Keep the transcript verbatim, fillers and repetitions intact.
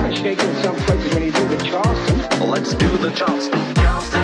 shake in some places when you do the Charleston. Let's do the Charleston. Charleston.